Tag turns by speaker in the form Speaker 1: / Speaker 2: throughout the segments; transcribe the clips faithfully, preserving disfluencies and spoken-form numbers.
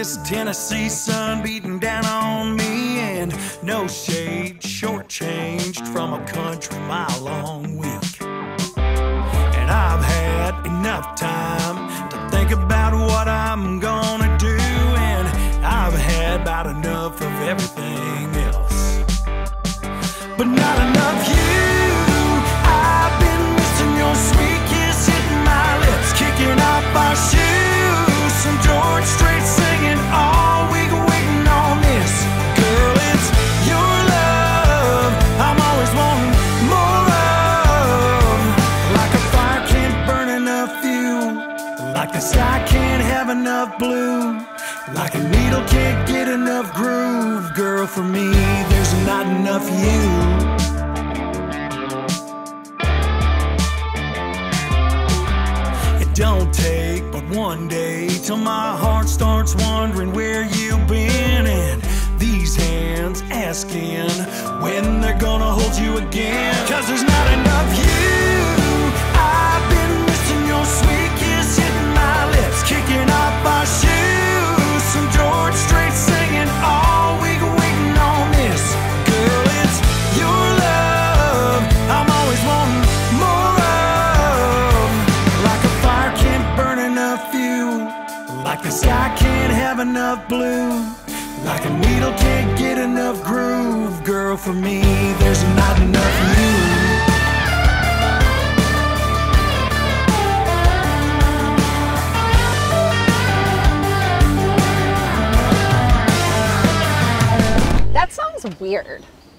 Speaker 1: this Tennessee sun beating down on me, and no shade, shortchanged from a country mile long week. And I've had enough time to think about what I'm gonna do, and I've had about enough of everything else, but not enough you. I've been missing your sweet kiss hitting my lips, kicking off our shoes, some George Strait singing all week, waiting on this. Girl, it's your love I'm always wanting more of. Like a fire can't burn enough fuel, like the sky can't have enough blue, like a needle can't get enough groove. Girl, for me there's not enough you. Don't take but one day till my heart starts wondering where you've been, and these hands asking when they're gonna hold you again. Cause there's not enough you. I've been missing your sweet kiss hitting my lips, kicking off our shoes, some George Strait singing all week, waiting on this. Girl, it's your love I'm always wanting more of. Like a fire can't burn enough fuel, like the sky can't have enough blue, like a needle can't get enough groove. Girl, for me there's not enough you.
Speaker 2: That song's weird.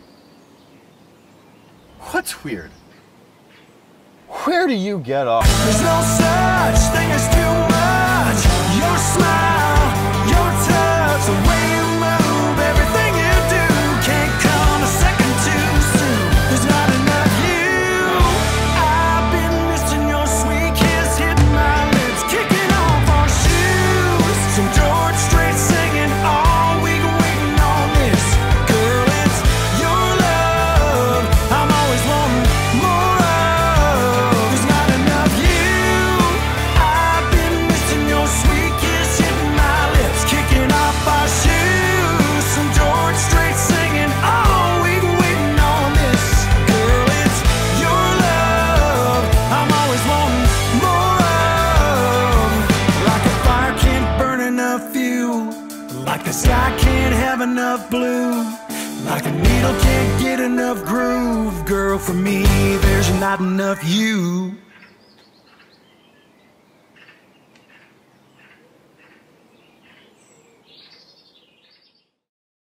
Speaker 3: What's weird? Where do you get off?
Speaker 1: There's no such thing as too much. Your smile, your touch, the way you move, everything you do can't come a second too soon. There's not enough you. I've been missing your sweet kiss hitting my lips, kicking off our shoes, some George Strait singing all week, waiting on this. Girl, it's your love I'm always wanting more of. There's not enough you. I've been missing your sweet kiss hitting my lips, kicking off our shoes, some George Strait singing all week, waiting on this. Girl, it's your love I'm always wanting more of. Like a fire can't burn enough fuel, like the sky can't have enough blue, like a needle can't get enough groove. Girl, for me there's not enough you.